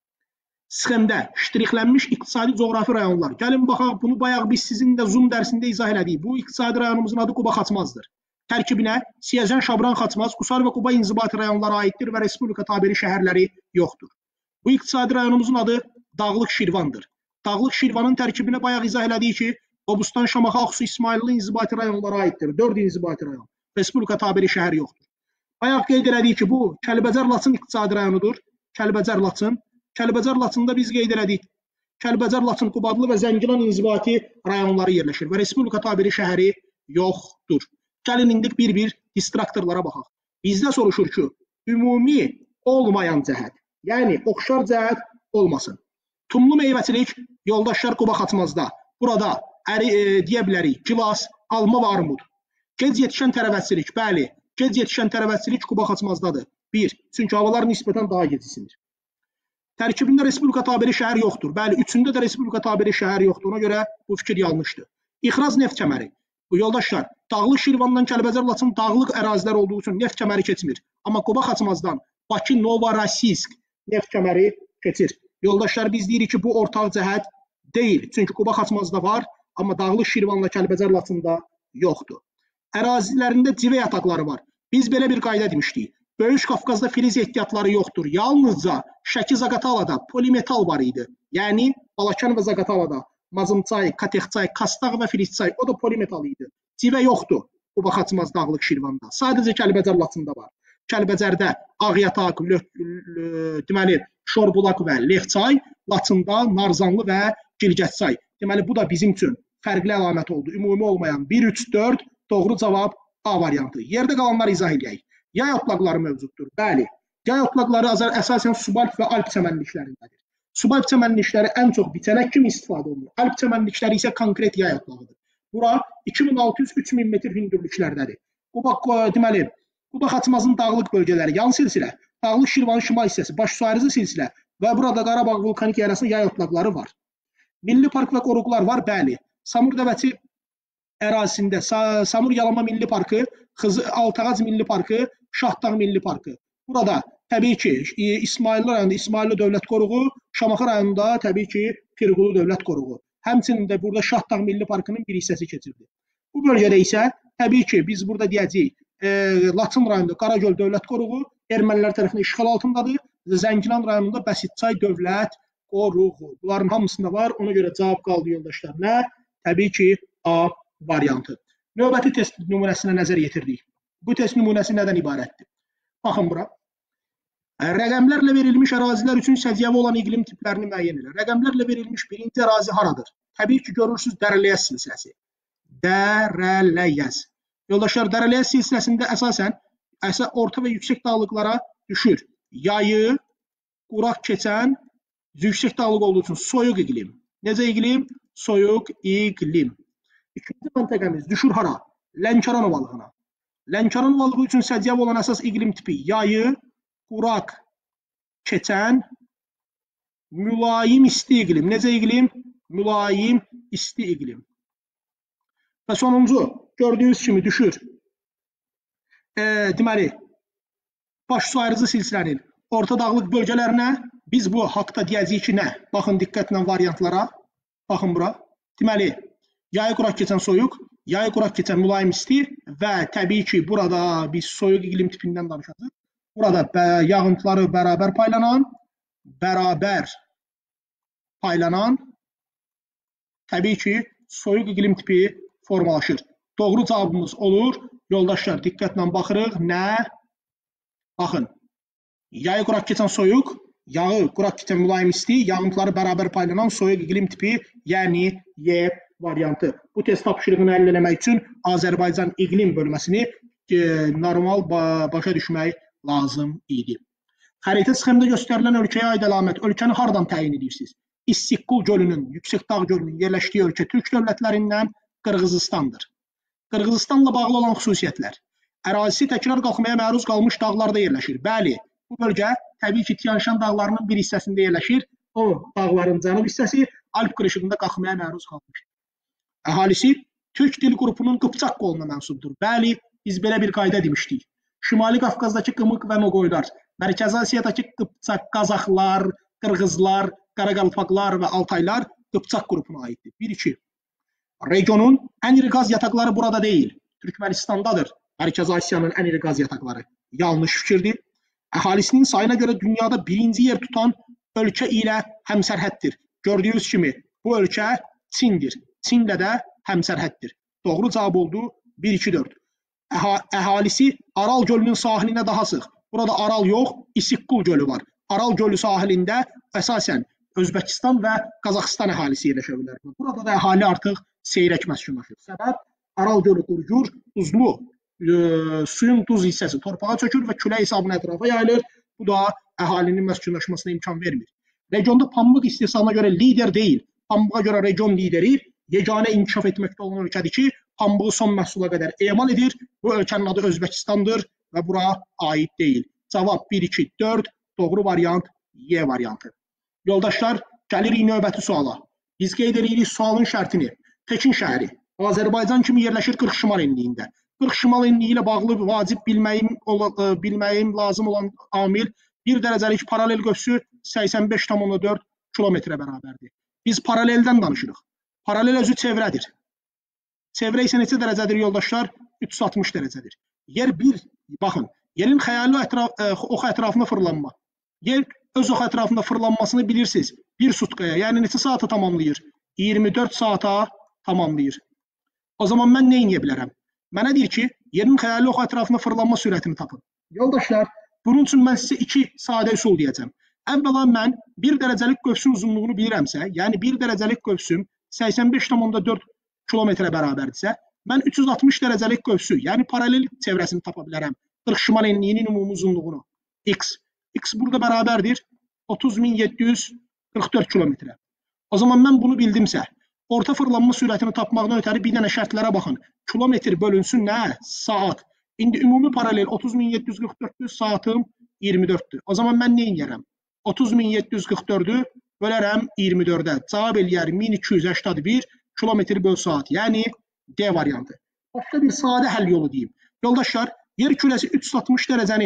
sxemdə ştrixlənmiş iqtisadi coğrafi rayonlar. Gəlin baxaq, bunu bayaq biz sizin də Zoom dərsində izah elədik. Bu iqtisadi rayonumuzun adı Quba Xaçmazdır. Tərkibinə Siyəzən, Şabran, Xaçmaz, Qusar və Quba inzibati rayonlara aiddir və Respublika tabiri şəhərləri yoxdur. Bu iqtisadi rayonumuzun adı Dağlıq Şirvandır. Dağlıq Şirvanın tərkibinə bayaq izah elədik ki, Qobustan, Şamaxı, Ağsu, İsmayıllı inzibati rayonlara aiddir. dörd inzibati rayon. Respublika tabiri şəhər yoxdur. Bayaq qeyd elədik ki, bu Kəlbəcər-Laçın iqtisadi rayonudur. Kəlbəcər-Laçın. Kəlbəcər-Laçında biz qeyd elədik. Kəlbəcər-Laçın, Qubadlı və Zəngilan inzibati rayonları yerləşir və Respublika tabiri şəhəri yoxdur. Gəlin indi bir-bir distraktorlara baxaq. Bizdə soruşur ki, ümumi olmayan cəhət, yəni oxşar cəhət olmasın. Tumlu meyvəçilik yoldaşlar Quba Xaçmazda. Burada əri, e, deyə bilərik, gilas, alma və armud. Gec yetişən tərəvəzçilik, bəli, gec yetişən tərəvəzçilik Quba Xaçmazdadır. Bir, çünki havalar nisbətən daha gec isinir. Tərkibində Respublika tabiri şəhər yoxdur. Bəli, üçündə də Respublika tabiri şəhər yoxdur. Ona görə bu fikir yanlışdır. İxraz neft kəməri. Bu yoldaşlar, Dağlıq Şirvandan Kəlbəcər-Laçın dağlıq ərazilər olduğu üçün neft kəməri keçmir. Amma Quba Xaçmazdan Bakı, Novorosiysk neft kəməri keçir. Yoldaşlar, biz deyirik ki, bu ortaq cəhət deyil. Çünki Quba Xaçmazda var, amma Dağlıq Şirvanla Kəlbəcər-Laçında yoxdur. Ərazilərində civə yataqları var. Biz belə bir qayda demişdik. Böyük Qafqazda filiz ehtiyatları yoxdur. Yalnızca Şəki, Zaqatalada polimetal var idi. Yəni, Balakan və Zaqatalada Mazımçay, Katexçay, Kastaq və Filizçay, o da polimetal idi. Civə yoxdur Quba Xaçmaz, Dağlıq Şirvanda. Sadəcə Kəlbəcər-Laçında var. Kəlbəcərdə Ağyataq, deməli, Şorbulaq və Lefçay, Laçında Narzanlı və Girgətçay. Deməli, bu da bizim üçün fərqli əlamət oldu. Ümumi olmayan bir, üç, dörd, doğru cavab A variantı. Yerdə qalanları izah edək. Yay otlaqları mövcuddur. Bəli, yay otlaqları əsasən subalp və alp çəmənliklərindədir. Subalp çəmənlikləri ən çox biçənək kimi istifadə olunur. Alp çəmənlikləri isə konkret yay otlağıdır. Bura iki min altı yüz üç min metr hündürlüklərdədir. Quba, deməli, Bu da Xaçmazın dağlıq bölgələri, yan silsilə, Dağlıq Şirvanın şimal hissəsi, baş su ayrıcı silsilə və burada Qarabağ vulkanik yarasının yay otlaqları var. Milli park və qoruqlar var, bəli. Samur Dəvəçi ərazisində Samur Yalama Milli Parkı, Altağac Milli Parkı, Şahdağ Milli Parkı. Burada təbii ki, İsmailli rayonunda İsmailli Dövlət Qoruğu, Şamaxı rayonunda təbii ki, Pirqulu Dövlət Qoruğu. Həmçinin də burada Şahdağ Milli Parkının bir hissəsi keçirdi. Bu bölgədə isə təbii ki, biz burada deyəcəyik, Laçın rayonunda Qaragöl Dövlət Qoruğu ermənilər tərəfindən işğal altındadır. Zəngilan rayonunda Bəsitçay Dövlət Qoruğu. Bunların hamısında var. Ona görə cavab qaldı yoldaşlar. Nə? Təbii ki, A variantı. Növbəti test nümunəsinə nəzər yetirdik. Bu test nümunəsi nədən ibarətdir? Baxın bura. Rəqəmlərlə verilmiş ərazilər üçün səciyyəvi olan iqlim tiplərini müəyyən edir. Rəqəmlərlə verilmiş birinci ərazi haradır? Təbii ki, görürsünüz Dərələyəz silsiləsi. Dərələyəz. Yoldaşlar, Dərələyəz silsiləsində əsasən orta və yüksək dağlıqlara düşür. Yayı, quraq keçən, yüksək dağlıq olduğu üçün soyuq iqlim. Necə iqlim? Soyuq iqlim. İkinci məntəqəmiz düşür hara? Lənkəran ovalığına. Lənkəran ovalığı üçün səciyyəvi olan əsas iqlim tipi yayı, quraq keçən, mülayim isti iqlim. Necə iqlim? Mülayim isti iqlim. Və sonuncu, gördüyünüz kimi düşür. E, deməli, baş su ayrıcı silsilənin orta dağlıq bölgələrinə biz bu haqda deyəcəyik ki, nə? Baxın diqqətlə variantlara. Baxın bura. Deməli, yayı quraq keçən soyuq, yayı quraq keçən mülayim isti və təbii ki, burada biz soyuq iqlim tipindən danışacağıq. Burada yağıntıları bərabər paylanan, bərabər paylanan, təbii ki, soyuq iqlim tipi formalaşır. Doğru cavabımız olur. Yoldaşlar, diqqətlə baxırıq. Nə? Baxın. Yayı quraq keçən soyuq, yağı quraq keçən mülayim isti, yağıntıları bərabər paylanan soyuq iqlim tipi, yəni Y variantı. Bu test tapşırığını əldə etmək üçün Azərbaycan iqlim bölməsini e, normal ba başa düşmək lazım idi. Xəritə sxemdə göstərilən ölkəyə aid əlamət. Ölkəni hardan təyin edirsiniz? İstiqbul gölünün, Yüksək Dağ gölünün yerləşdiyi ölkə Türk dövlətlərindən Qırğızıstandır. Qırğızıstanla bağlı olan xüsusiyyətlər. Ərazisi təkrar qalxmaya məruz qalmış dağlarda yerləşir. Bəli, bu bölgə təbii ki, Tianşan dağlarının bir hissəsində yerləşir. O dağların cənub hissəsi Alp qırışığında qalxmaya məruz qalmışdır. Əhalisi Türk dil qrupunun Qıpçaq qoluna mənsubdur. Bəli, biz belə bir qayda demişdik. Şimali Qafqazdakı Qımıq və Noqoylar, Mərkəzi Asiyadakı Qıpçaq, Qazaxlar, Qırğızlar, Qaraqalpaqlar və Altaylar Qıpçaq qrupuna aiddir. bir iki. Regionun ən iri qaz yataqları burada deyil. Türkmenistandadır. Mərkəzi Asiyanın ən iri qaz yataqları. Yanlış fikirdir. Əhalisinin sayına görə dünyada birinci yer tutan ölkə ilə həmsərhəddir. Gördüyünüz kimi bu ölkə Çindir. Çinlə də həmsərhəddir. Doğru cavab oldu bir iki dörd. Əhalisi Aral gölünün sahilinə daha sıx. Burada Aral yox, İsiqqul gölü var. Aral gölü sahilində əsasən Özbəkistan və Qazaxıstan əhalisi yerləşə bilər. Burada da əhali artıq seyrək məskunlaşır. Səbəb Aral gölü qurucur, duzlu, e, suyun duz hissəsi torpağa çökür və külək hesabına ətrafa yayılır. Bu da əhalinin məskunlaşmasına imkan vermir. Regionda pambıq istehsalına görə lider deyil. Pambığa görə region lideri yeganə inkişaf etməkdə olan ölkədir ki, pambığı son məhsula qədər emal edir. Bu ölkənin adı Özbəkistandır və bura aid deyil. Cavab bir iki dörd, doğru variant Y variantı. Yoldaşlar, gəlirik növbəti suala. Biz qeyd edirik sualın şərtini. Pekin şəhəri Azərbaycan kimi yerləşir qırx şimal enliyində. qırx şimal enliyi ilə bağlı vacib bilməyim, bilməyim lazım olan amil bir dərəcəlik paralel qövsü səksən beş tam dörd kilometrə bərabərdir. Biz paraleldən danışırıq. Paralel özü çevrədir. Çevrə isə neçə dərəcədir yoldaşlar? üç yüz altmış dərəcədir. Yer bir, baxın, yerin xəyali ətraf, ox ətrafında fırlanma. Yer öz ox ətrafında fırlanmasını bilirsiniz. Bir sutkaya, yəni neçə saata tamamlayır? iyirmi dörd saata tamamlayır. O zaman mən nə edə bilərəm? Mənə deyir ki, yerin xəyali ox ətrafında fırlanma sürətini tapın. Yoldaşlar, bunun üçün mən sizə iki sadə üsul deyəcəm. Əvvəla mən bir dərəcəlik qövsün uzunluğunu bilirəmsə, yəni bir dərəcəlik qövsüm səksən beş tam dörd kilometrə bərabərdirsə, mən üç yüz altmış dərəcəlik qövsü, yəni paralel çevrəsini tapa bilərəm. qırx şimal enliyinin ümumi uzunluğunu. X. X burada bərabərdir otuz min yeddi yüz qırx dörd kilometrə. O zaman mən bunu bildimsə, orta fırlanma sürətini tapmaqdan ötəri bir dənə şərtlərə baxın. Kilometr bölünsün nə? Saat. İndi ümumi paralel otuz min yeddi yüz qırx dörddür, saatım iyirmi dörddür. O zaman mən nə edərəm? otuz min yeddi yüz qırx dördü bölərəm iyirmi dördə. Cavab eləyər min iki yüz səksən bir kilometr böl saat. Yəni D variantı. Başqa bir sadə həll yolu deyim. Yoldaşlar, yer kürəsi üç yüz altmış dərəcəni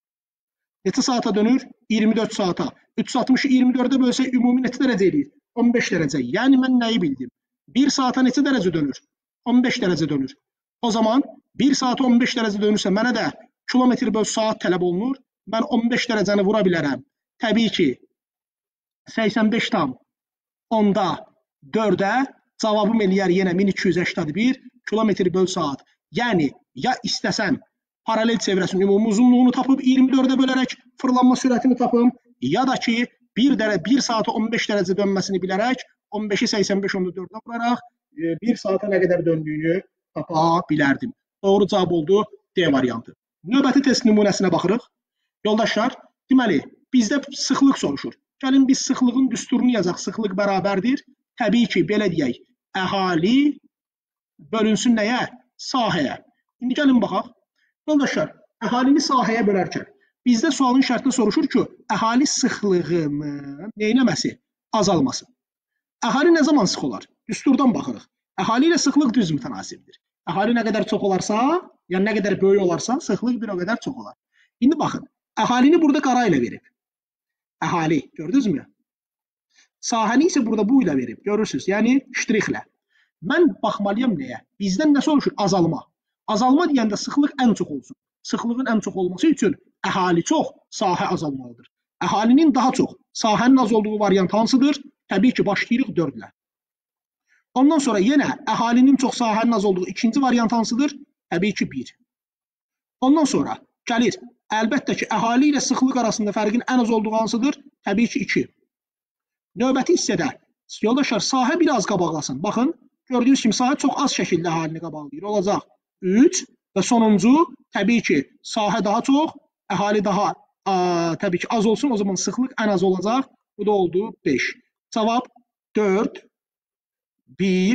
neçə saata dönür? iyirmi dörd saata. üç yüz altmışı iyirmi dördə bölsək ümumi neçə dərəcə eləyir? on beş dərəcə. Yəni mən nəyi bildim? bir saata neçə dərəcə dönür? on beş dərəcə dönür. O zaman bir saata on beş dərəcə dönürsə mənə də kilometr böl saat tələb olunur. Mən on beş dərəcəni vura bilərəm. Təbii ki, səksən beş tam onda dördə cavabım eləyər yenə min iki yüz səksən bir kilometr böl saat. Yəni ya istəsəm paralel çevrəsinin ümumi uzunluğunu tapıb iyirmi dördə bölərək fırlanma sürətini tapım, ya da ki bir, bir saata on beş dərəcə dönməsini bilərək on beşi səksən beş onda dördə vuraraq bir saata nə qədər döndüyünü tapa bilərdim. Doğru cavab oldu D variantı. Növbəti test nümunəsinə baxırıq. Yoldaşlar, deməli, bizdə sıxlıq soruşur. Gəlin biz sıxlığın düsturunu yazaq. Sıxlıq bərabərdir. Təbii ki, belə deyək, əhali bölünsün nəyə? Sahəyə. İndi gəlin baxaq. Yoldaşlar, əhalini sahəyə bölərkən bizdə sualın şərti soruşur ki, əhali sıxlığının neynəməsi? Azalması. Əhali nə zaman sıx olar? Düsturdan baxırıq. Əhali ilə sıxlıq düz mütənasibdir. Əhali nə qədər çox olarsa, yəni nə qədər böyük olarsa, sıxlıq bir o qədər çox olar. İndi baxın, əhalini burada qara ilə verib. Əhali, gördünüz mü? Sahəni isə burada bu ilə verib, görürsünüz, yəni ştrixlə. Mən baxmalıyam nəyə? Bizdən nə soruşur? Azalma. Azalma deyəndə sıxlıq ən çox olsun. Sıxlığın ən çox olması üçün əhali çox, sahə azalmalıdır. Əhalinin daha çox, sahənin az olduğu variant hansıdır? Təbii ki, başlayırıq dördlə. Ondan sonra yenə əhalinin çox, sahənin az olduğu ikinci variant hansıdır? Təbii ki, bir. Ondan sonra gəlir, əlbəttə ki, əhali ilə sıxlıq arasında fərqin ən az olduğu hansıdır? Təbii ki, iki. Növbəti hissədə, yoldaşlar, sahə biraz qabaqlasın. Baxın, gördüyünüz kimi sahə çox az şəkildə əhalini qabaqlayır. Olacaq üç və sonuncu, təbii ki, sahə daha çox, əhali daha ə, təbii ki, az olsun. O zaman sıxlıq ən az olacaq. Bu da oldu beş. Cavab dörd, bir,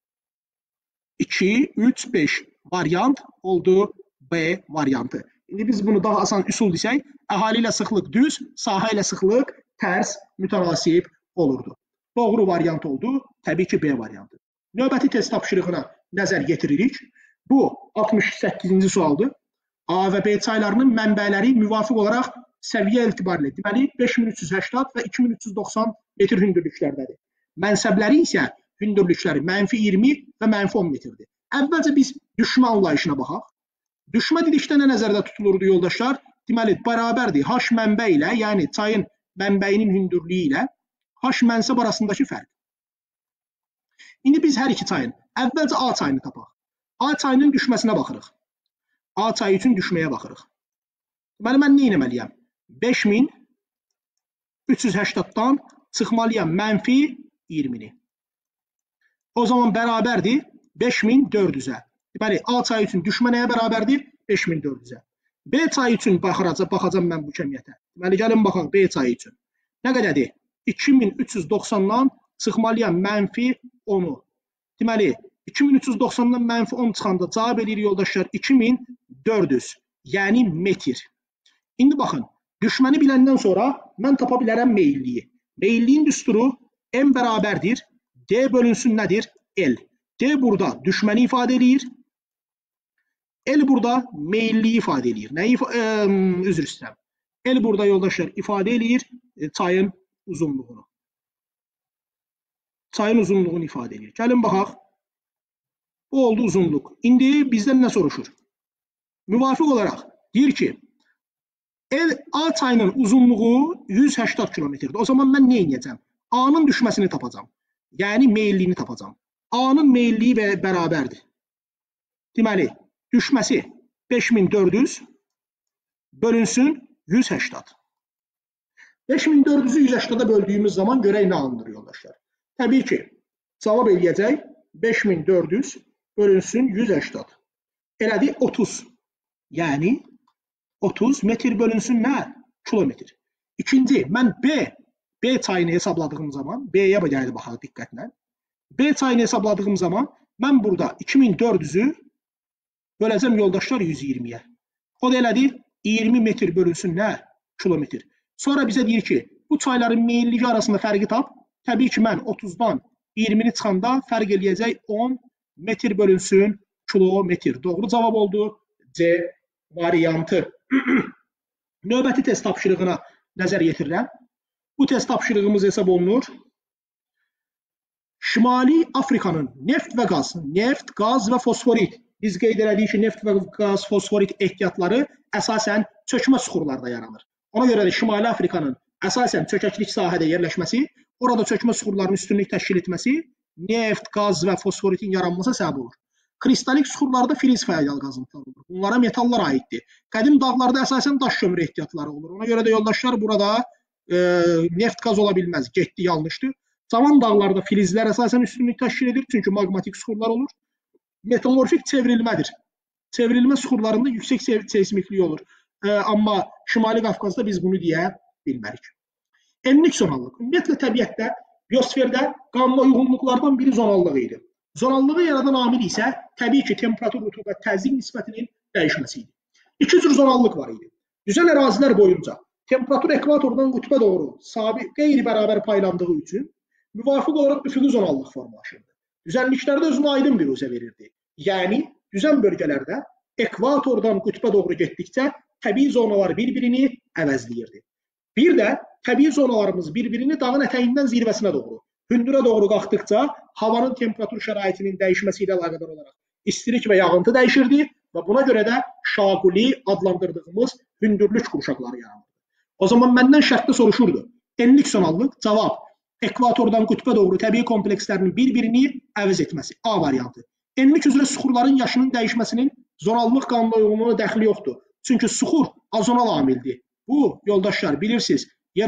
iki, üç, beş variant oldu B variantı. İndi biz bunu daha asan üsul desək, əhali ilə sıxlıq düz, sahə ilə sıxlıq tərs, mütənasib olurdu. Doğru variant oldu, təbii ki, B variantı. Növbəti test tapşırığına nəzər yetiririk. Bu altmış səkkizinci sualdır. A və B çaylarının mənbələri müvafiq olaraq səviyyə etibarlı, deməli beş min üç yüz səksən və iki min üç yüz doxsan metr hündürlüklərdədir. Mənsəbləri isə hündürlükləri mənfi iyirmi və mənfi on metrdir. Əvvəlcə biz düşmə anlayışına baxaq. Düşmə dedikdə nə nəzərdə tutulurdu yoldaşlar? Deməli, bərabərdir H mənbə ilə, yəni çayın mənbəyinin hündürlüyü ilə H mənsəb arasındakı fərq. İndi biz hər iki çayın, əvvəlcə A çayını tapaq. A çayının düşməsinə baxırıq. A çayı üçün düşməyə baxırıq. Deməli, mən nə etməliyəm? beş min üç yüz səksandan çıxmalıyam mənfi iyirmini. O zaman bərabərdir beş min dörd yüzə. Deməli, A çayı üçün düşmə nəyə bərabərdir? beş min dörd yüzə. B çayı üçün baxacaq, baxacam mən bu kəmiyyətə. Deməli, gəlin baxaq B çayı üçün. Nə qədədir? iki min üç yüz doxsandan çıxmalıyam mənfi onu. Deməli, iki min üç yüz doxsandan mənfi on çıxanda cavab edir yoldaşlar iki min dörd yüz, yəni metr. İndi baxın, düşməni biləndən sonra mən tapa bilərəm meyilliyi. Meyilliyin düsturu M bərabərdir. D bölünsün nədir? L. D burada düşməni ifadə edir. L burada meyilliyi ifadə edir. Nəyi ifa e, üzr istəyirəm. L burada yoldaşlar ifadə edir e, çayın uzunluğunu. Çayın uzunluğunu ifadə edir. Gəlin baxaq. Bu oldu uzunluq. İndi bizdən nə soruşur? Müvafiq olaraq deyir ki, L, A çayının uzunluğu yüz səksən kilometrdir. O zaman mən nə edəcəm? A'nın düşməsini tapacam. Yəni meyilliyini tapacam. A'nın meyilliyi bərabərdir. Deməli, düşməsi beş min dörd yüz bölünsün yüz səksən. beş min dörd yüzü yüz səksənə böldüyümüz zaman görək nə alınır yoldaşlar. Təbii ki, cavab eləyəcək beş min dörd yüz bölünsün yüz səksən. Elədi otuz. Yəni otuz metr bölünsün nə? Kilometr. İkinci, mən B, B çayını hesabladığım zaman, B'yə gəldi baxaq diqqətlə. B çayını hesabladığım zaman mən burada iki min dörd yüzü Böləcəm yoldaşlar yüz iyirmiyə. O da elədir, iyirmi metr bölünsün nə? Kilometr. Sonra bizə deyir ki, bu çayların meyilliyi arasında fərqi tap. Təbii ki, mən otuzdan iyirmini çıxanda fərq eləyəcək on metr bölünsün kilometr. Doğru cavab oldu C variantı. Növbəti test tapşırığına nəzər yetirirəm. Bu test tapşırığımız hesab olunur. Şimali Afrikanın neft və qaz, neft, qaz və fosforit. Biz qeyd elədik ki, neft və qaz, fosforit ehtiyatları əsasən çökmə suxurlarda yaranır. Ona görə də Şimali Afrikanın əsasən çökəklik sahədə yerləşməsi, orada çökmə suxurlarının üstünlük təşkil etməsi, neft, qaz və fosforitin yaranması səbəb olur. Kristalik suxurlarda filiz faydalı qazıntılar olur. Bunlara metallar aiddir. Qədim dağlarda əsasən daş kömürü ehtiyatları olur. Ona görə də yoldaşlar burada e, neft, qaz ola bilməz. Getdi, yanlışdır. Cavan dağlarda filizlər əsasən üstünlük təşkil edir. Çünki maqmatik suxurlar olur. Metamorfik çevrilmədir. Çevrilmə suxurlarında yüksək seysmikliyi olur. E, amma Şimali Qafqazda biz bunu deyə bilmərik. Enlik zonallıq. Ümumiyyətlə təbiətdə, biosferdə qanuna uyğunluqlardan biri zonallığı idi. Zonallığı yaradan amil isə təbii ki, temperatur, rütubət, təzyiq nisbətinin dəyişməsi idi. İki cür zonallıq var idi. Düzən ərazilər boyunca temperatur ekvatordan qütbə doğru sabit, qeyri-bərabər paylandığı üçün müvafiq olaraq üfüqi zonallıq formalaşırdı. Düzənliklərdə özünə aydın bir üzə verirdi. Yəni, düzən bölgələrdə ekvatordan qütbə doğru getdikcə təbii zonalar bir-birini əvəzləyirdi. Bir də təbii zonalarımız bir-birini dağın ətəyindən zirvəsinə doğru, hündürə doğru qalxdıqca havanın temperatur şəraitinin dəyişməsi ilə əlaqədar olaraq istilik və yağıntı dəyişirdi və buna görə də şaquli adlandırdığımız hündürlük qurşaqları yaranırdı. O zaman məndən şərtdə soruşurdu. Enlik zonallıq, cavab, ekvatordan qütbə doğru təbii komplekslərinin bir-birini əvəz etməsi. A variantı. Enlik üzrə suxurların yaşının dəyişməsinin zonallıq qanuna uyğunluğuna dəxli yoxdur. Çünki suxur azonal amildir. Bu, yoldaşlar, bilirsiniz,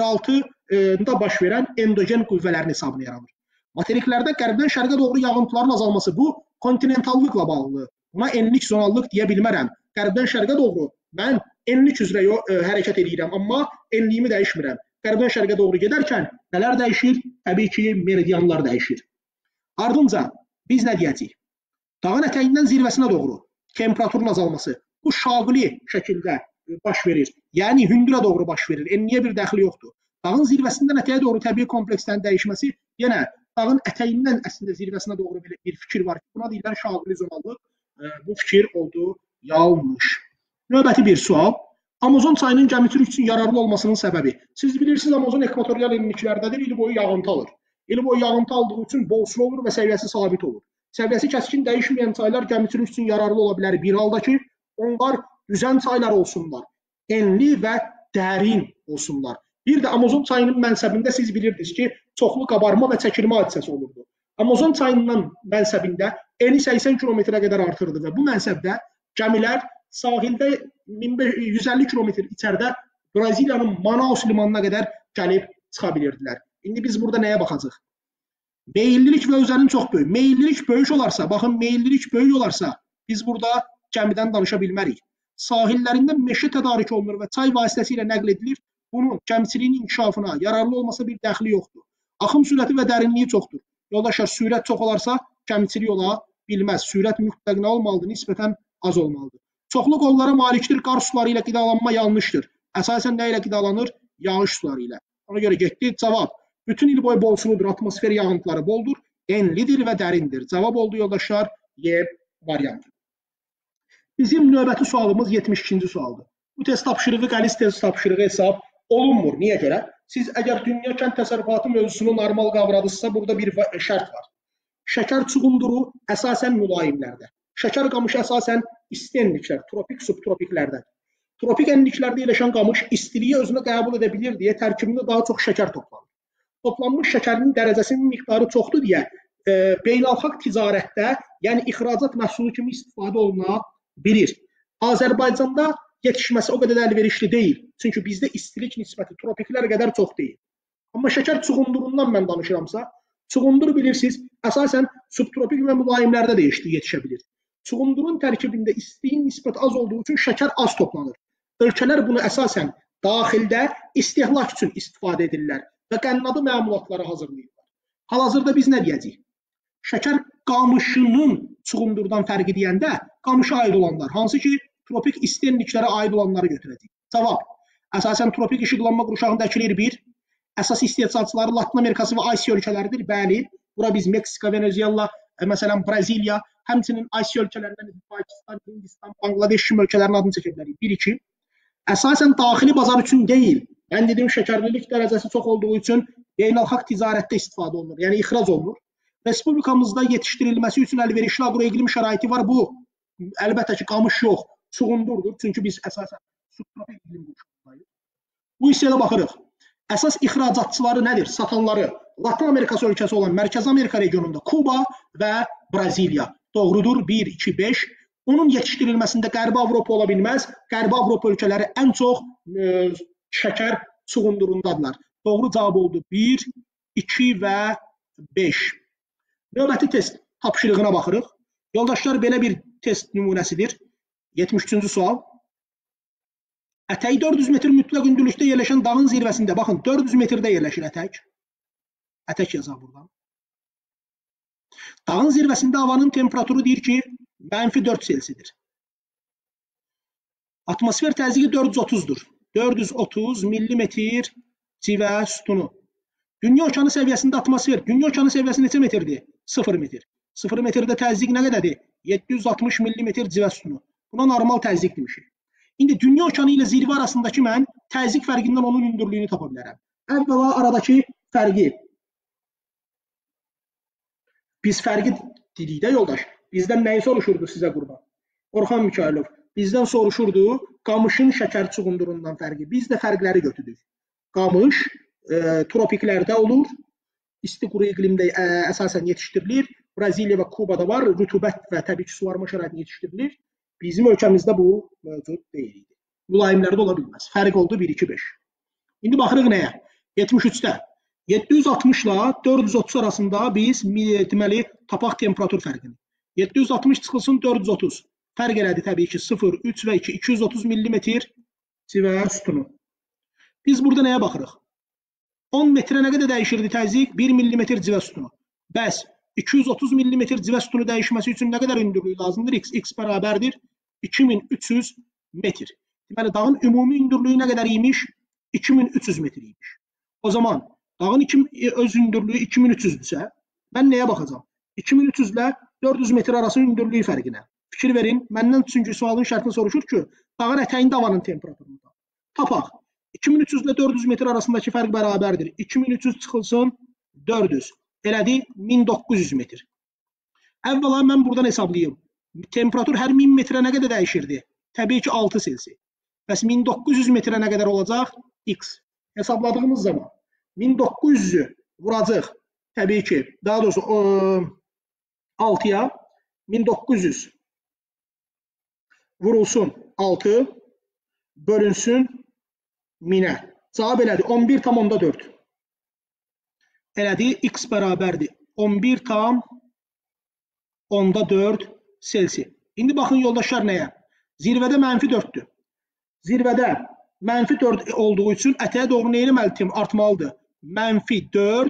yeraltıda baş verən endogen qüvvələrin hesabını yaranır. Materiklərdə qərbdən şərqə doğru yağıntıların azalması bu, kontinentallıqla bağlıdır. Buna enlik zonallıq deyə bilmərəm. Qərbdən şərqə doğru mən enlik üzrə e, hərəkət edirəm, amma enliyimi dəyişmirəm. Qərbdən şərqə doğru gedərkən nələr dəyişir? Təbii ki, meridianlar dəyişir. Ardınca biz nə deyəcəyik? Dağın ətəyindən zirvəsinə doğru temperaturun azalması bu şaqili şəkildə baş verir. Yəni hündürə doğru baş verir. Enliyə bir dəxli yoxdur. Dağın zirvəsindən ətəyə doğru təbii komplekslərin dəyişməsi yenə dağın ətəyindən əslində zirvəsinə doğru bir fikir var. Buna deyirlər şaqili zonallıq. Bu fikir oldu yanlış. Növbəti bir sual. Amazon çayının gəmitürük üçün yararlı olmasının səbəbi. Siz bilirsiniz, Amazon ekvatorial enliklərdədir, il boyu yağıntı alır. İl boyu yağıntı aldığı üçün bol su olur və səviyyəsi sabit olur. Səviyyəsi kəskin dəyişməyən çaylar gəmitürük üçün yararlı ola bilər. Bir halda ki, onlar düzən çaylar olsunlar, enli və dərin olsunlar. Bir də Amazon çayının mənsəbində siz bilirdiniz ki, çoxlu qabarma və çəkilmə hadisəsi olurdu. Amazon çayının mənsəbində eni səksən kilometrə qədər artırdı və bu mənsəbdə gəmilər sahildə yüz əlli kilometr içəridə Braziliyanın Manaus limanına qədər gəlib çıxa bilirdilər. İndi biz burada nəyə baxacaq? Meyillilik və özənin çox böyük. Meyillilik böyük olarsa, baxın, meyillilik böyük olarsa biz burada gəmidən danışa bilmərik. Sahillərində meşə tədarik olunur və çay vasitəsilə nəql edilir. Bunun gəmiçiliyin inkişafına yararlı olmasa bir dəxli yoxdur. Axım sürəti və dərinliyi çoxdur. Yoldaşlar, sürət çox olarsa gəmiçilik ola bilməz. Sürət mütləq nə olmalıdır? Nisbətən az olmalıdır. Çoxlu qollara malikdir, qar suları ilə qidalanma yanlışdır. Əsasən nə ilə qidalanır? Yağış suları ilə. Ona görə getdi. Cavab. Bütün il boyu bol suludur, atmosfer yağıntıları boldur, enlidir və dərindir. Cavab oldu yoldaşlar, Y variantı. Bizim növbəti sualımız yetmiş ikinci sualdır. Bu test tapşırığı qəliz test tapşırığı hesab olunmur. Niyə görə? Siz əgər dünya kənd təsərrüfatı mövzusunu normal qavradınızsa, burada bir şərt var. Şəkər çuğunduru əsasən mülayimlərdə. Şəkər qamışı əsasən isti enliklər, tropik, subtropiklərdə. Tropik enliklərdə yerləşən qamış istiliyi özünə qəbul edə bilir deyə tərkibində daha çox şəkər toplanır. Toplanmış şəkərin dərəcəsinin miqdarı çoxdur deyə e, beynəlxalq ticarətdə, yəni ixracat məhsulu kimi istifadə oluna bilir. Azərbaycanda yetişməsi o qədər əlverişli deyil. Çünki bizdə istilik nisbəti tropiklər qədər çox deyil. Amma şəkər çuğundurundan mən danışıramsa, çuğundur bilirsiniz, əsasən subtropik və mülayimlərdə də yetişə bilir. Çuğundurun tərkibində istiliyin nisbəti az olduğu üçün şəkər az toplanır. Ölkələr bunu əsasən daxildə istehlak üçün istifadə edirlər və qənnadı məmulatları hazırlayırlar. Hal-hazırda biz nə deyəcəyik? şəkər qamışının çuğundurdan fərqi deyəndə qamışa aid olanlar, hansı ki tropik istenliklərə aid olanları götürəcək. Cavab. Əsasən tropik işıqlanma qurşağında əkilir bir. Əsas istehsalçıları Latin Amerikası və Asiya ölkələridir. Bəli, bura biz Meksika, Venezuela, məsələn Braziliya, həmçinin Asiya ölkələrindən Pakistan, Hindistan, Bangladeş kimi ölkələrin adını çəkə bilərik. bir iki. Əsasən daxili bazar üçün deyil. Mən dedim şəkərlilik dərəcəsi çox olduğu üçün beynəlxalq ticarətdə istifadə olunur, yəni ixrac olunur. Respublikamızda yetişdirilməsi üçün əlverişli aqroiqlim şəraiti var. Bu, əlbəttə ki, qamış yox, çuğundurdur. Çünki biz əsasən subtropik iqlim qurşağındayıq. Bu hissəyə baxırıq. Əsas ixracatçıları nədir? Satanları Latin Amerikası ölkəsi olan Mərkəzi Amerika regionunda Kuba və Braziliya. Doğrudur, bir, iki, beş. Onun yetişdirilməsində Qərbi Avropa ola bilməz. Qərbi Avropa ölkələri ən çox e, şəkər çuğundurundadılar. Doğru cavab oldu bir, iki və beş. Növbəti test tapşırığına baxırıq. Yoldaşlar, belə bir test nümunəsidir. yetmiş üçüncü sual. Ətək dörd yüz metr mütləq hündürlükdə yerləşən dağın zirvəsində, baxın, dörd yüz metrdə yerləşir ətək. Ətək yazaq buradan. Dağın zirvəsində havanın temperaturu deyir ki, mənfi dörd Selsidir. Atmosfer təzyiqi dörd yüz otuzdur. dörd yüz otuz millimetr civə sütunu. Dünya okeanı səviyyəsində atmosfer, dünya okeanı səviyyəsi neçə metrdir? sıfır metr. sıfır metrdə təzyiq nə qədərdir? yeddi yüz altmış millimetr civə sütunu. Buna normal təzyiq demişik. İndi dünya okeanı ilə zirvə arasındakı mən təzyiq fərqindən onun hündürlüyünü tapa bilərəm. Əvvəla aradakı fərqi. Biz fərqi dedik də yoldaş. Bizdən nəyi soruşurdu sizə qurban? Orxan Mikailov. Bizdən soruşurdu qamışın şəkər çuğundurundan fərqi. Biz də fərqləri götürdük. Qamış e, tropiklərdə olur. İsti quru iqlimdə e, əsasən yetişdirilir. Braziliya və Kubada var. Rütubət və təbii ki suvarma şəraitində yetişdirilir. Bizim ölkəmizdə bu mövcud deyil. Mülayimlərdə ola bilməz. Fərq oldu bir, iki, beş. İndi baxırıq nəyə? yetmiş üçdə. yeddi yüz altmış ilə dörd yüz otuz arasında biz deməli tapaq temperatur fərqini. yeddi yüz altmış çıxılsın dörd yüz otuz. Fərq elədi təbii ki sıfır, üç və iki, iki yüz otuz millimetr civə sütunu. Biz burada nəyə baxırıq? on metrə nə qədər dəyişirdi təzyiq? bir millimetr civə sütunu. Bəs iki yüz otuz millimetr civə sütunu dəyişməsi üçün nə qədər hündürlük lazımdır? X, X bərabərdir iki min üç yüz metr. Deməli, dağın ümumi hündürlüyü nə qədər imiş? iki min üç yüz metr imiş. O zaman dağın öz hündürlüyü iki min üç yüzdürsə, mən nəyə baxacağam? iki min üç yüz ilə dörd yüz metr arası hündürlüyü fərqinə. Fikir verin, məndən çünki sualın şərtini soruşur ki, dağın ətəyində havanın temperaturunu tapaq. iki min üç yüz ilə dörd yüz metr arasındakı fərq bərabərdir. iki min üç yüz çıxılsın dörd yüz. Elədi min doqquz yüz metr. Əvvəla mən buradan hesablayayım. Temperatur hər min metrə nə qədər dəyişirdi? Təbii ki altı Selsi. Bəs min doqquz yüz metrə nə qədər olacaq? X. Hesabladığımız zaman min doqquz yüzü vuracaq. Təbii ki, daha doğrusu altıya min doqquz yüz vurulsun altı bölünsün minə. Cavab elədi on bir tam onda dörd. Elədi X bərabərdir on bir tam onda dörd Selsi. İndi baxın yoldaşlar nəyə? Zirvədə mənfi dörddür. Zirvədə mənfi dörd olduğu üçün ətəyə doğru nə eləməlidir? Artmalıdır. Mənfi dörd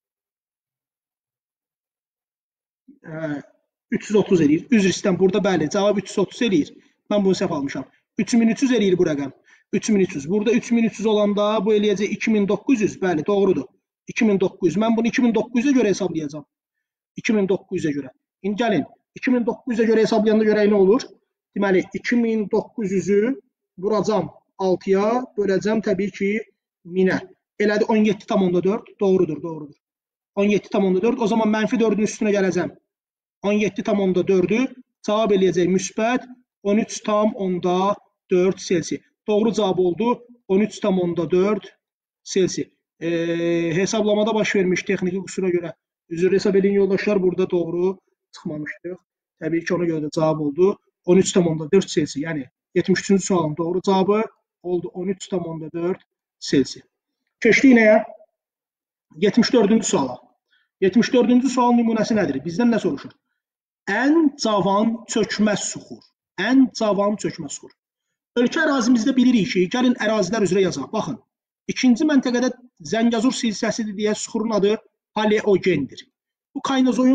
üç yüz otuz eləyir. Üzr istəyirəm, burada bəli, cavab üç yüz otuz eləyir. Mən bunu səhv almışam. üç min üç yüz eləyir bu rəqəm. üç min üç yüz. Burada üç min üç yüz olanda bu eləyəcək iki min doqquz yüz. Bəli, doğrudur. iki min doqquz yüz. Mən bunu iki min doqquz yüzə görə hesablayacağam. iki min doqquz yüzə görə. İndi gəlin, iki min doqquz yüzə görə hesablayanda görək nə olur? Deməli, iki min doqquz yüzü vuracam altıya, böləcəm təbii ki minə. Elədi on yeddi tam onda dörd. Doğrudur, doğrudur. on yeddi tam onda dörd. O zaman mənfi dördün üstünə gələcəm. on yeddi tam onda dördü. Cavab eləyəcək müsbət on üç tam onda dörd Selsi. Doğru cavab oldu on üç tam onda dörd Selsi. E, hesablamada baş vermiş texniki qüsura görə üzr hesab edin yoldaşlar, burada doğru çıxmamışdıq. Təbii ki ona görə də cavab oldu on üç tam onda dörd Selsi. Yəni yetmiş üçüncü sualın doğru cavabı oldu on üç tam onda dörd Selsi. Keçdik nəyə? yetmiş dördüncü suala. yetmiş dördüncü sual nümunəsi nədir? Bizdən nə soruşur? Ən cavan çökməz suxur. Ən cavan çökməz suxur. Ölkə ərazimizdə bilirik ki, gəlin ərazilər üzrə yazaq. Baxın, ikinci məntəqədə Zəngəzur silsiləsidir deyə suxurun adı paleogendir. Bu kaynozoyun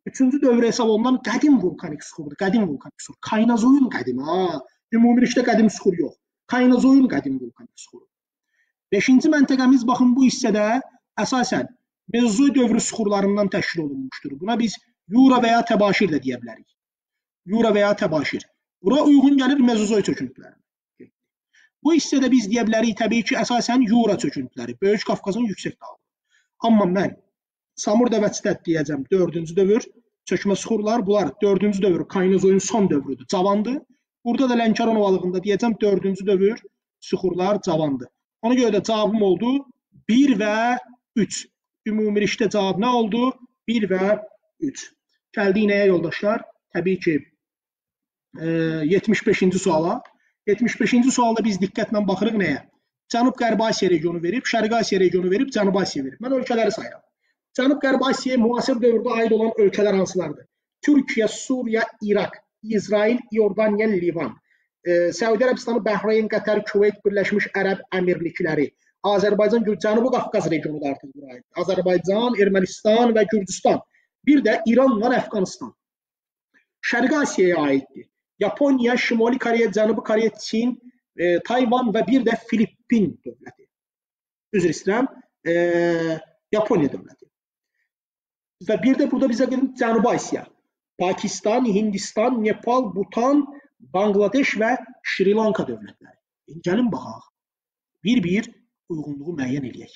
Üçüncü dövr hesab olunan qədim vulkanik suxurdur. Qədim vulkanik suxur. Kaynazoyun qədimi. Ha, ümumilikdə qədim suxur yox. Kaynazoyun qədim vulkanik suxuru. Beşinci məntəqəmiz baxın bu hissədə əsasən Mezozoy dövrü suxurlarından təşkil olunmuşdur. Buna biz Yura və ya Təbaşir də deyə bilərik. Yura və ya Təbaşir. Bura uyğun gəlir Mezozoy çöküntülərinə. Bu hissədə biz deyə bilərik təbii ki, əsasən Yura çöküntüləri, Böyük Qafqazın yüksək dağı. Amma mən Samur Dəvəçistət deyəcəm, dördüncü dövr çökmə suxurlar. Bunlar dördüncü dövr Kaynazoyun son dövrüdür, cavandır. Burada da Lənkəran ovalığında deyəcəm, dördüncü dövr suxurlar cavandır. Ona görə də cavabım oldu bir və üç. Ümumilikdə cavab nə oldu? bir və üç. Gəldik nəyə yoldaşlar? Təbii ki, yetmiş beşinci suala. yetmiş beşinci sualda biz diqqətlə baxırıq nəyə? Cənub-Qərbi Asiya regionu verib, Şərqi Asiya regionu verib, Cənubi Asiya verib. Mən ölkələri sayıram. Cənub-Qərbi Asiyaya müasir dövrdə aid olan ölkələr hansılardır? Türkiyə, Suriya, İraq, İsrail, İordaniya, Livan, Səudi Ərəbistanı, Bəhreyn, Qətər, Küveyt, Birləşmiş Ərəb Əmirlikləri, Azərbaycan, Cənubi Qafqaz regionu da artıq bura aid. Azərbaycan, Ermənistan və Gürcüstan. Bir də İran var, Əfqanistan. Şərqi Asiyaya aiddir. Yaponiya, Şimali Koreya, Cənubi Koreya, Çin, e, Tayvan və bir də Filippin dövləti. Üzr istəyirəm, e, Yaponiya dövləti. Və bir də burada bizə gəlin Cənubi Asiya. Pakistan, Hindistan, Nepal, Bhutan, Bangladeş və Şri Lanka dövlətləri. Gəlin baxaq. Bir-bir uyğunluğu müəyyən eləyək.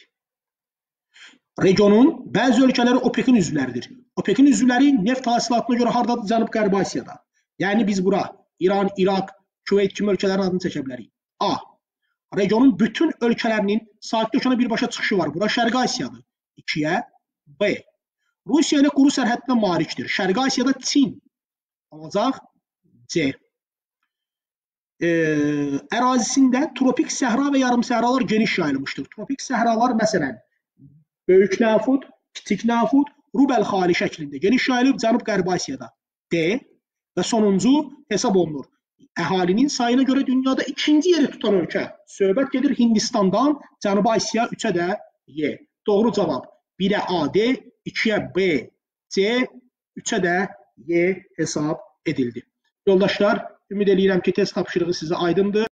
Regionun bəzi ölkələri OPEC-in üzvləridir. OPEC-in üzvləri neft hasilatına görə hardadır? Cənub-Qərbi Asiyada. Yəni biz bura İran, İraq, Küveyt kimi ölkələrin adını çəkə bilərik. A. Regionun bütün ölkələrinin sakit okeana birbaşa çıxışı var. Bura Şərqi Asiyadır. ikiyə. B. Rusiya ilə quru sərhədlə malikdir. Şərqi Asiyada Çin olacaq. C. E, ərazisində tropik səhra və yarım səhralar geniş yayılmışdır. Tropik səhralar məsələn Böyük Nəfud, Kiçik Nəfud, Rubel xali şəklində geniş yayılıb Cənub-Qərbi Asiyada. D. Və sonuncu hesab olunur. Əhalinin sayına görə dünyada ikinci yeri tutan ölkə. Söhbət gedir Hindistandan, Cənubi Asiya, üçə də Y. Doğru cavab birə A, D, ikiyə B, C, üçə də Y hesab edildi. Yoldaşlar, ümid edirəm ki, test tapşırığı sizə aydındır.